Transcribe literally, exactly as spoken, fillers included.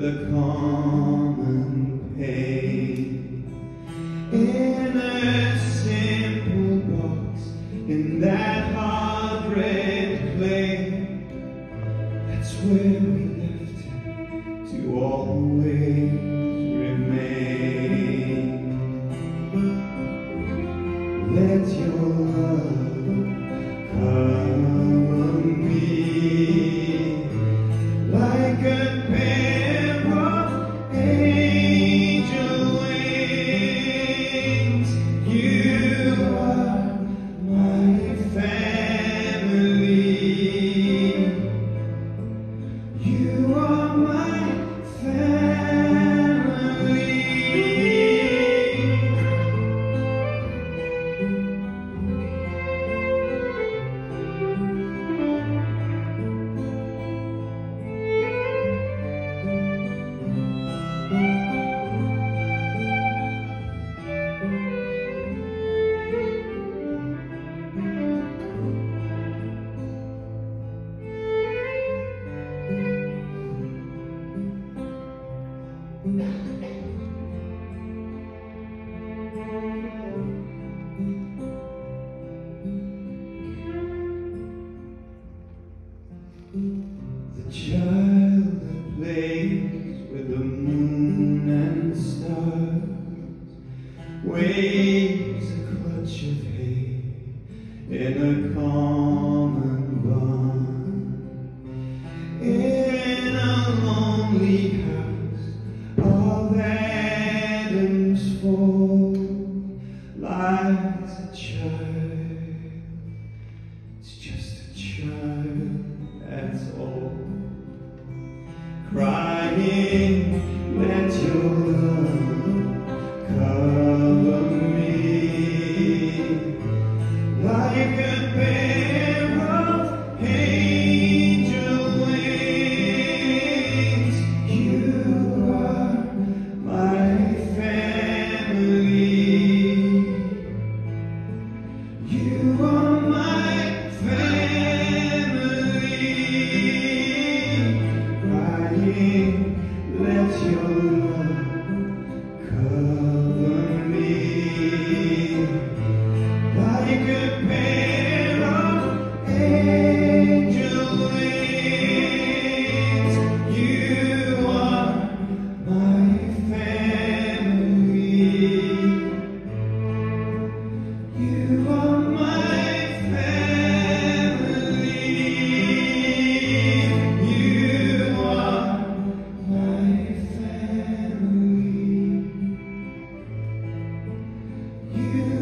with a common pain in a simple box in that hard red clay. That's where we left him to always remain. Let your love cover me like a pair of angel wings. You are my family. You are my family. The child that plays with the moon and the stars waves a clutch of hay in a common barn. In a lonely house of Adam's fall lies a child. It's just a child, that's all. Crying, let your love cover me like a pair of angel wings. You are my family. You are my family. Crying, let your love cover me like a pair of angel wings. You are my family. You are my family. You are my family. You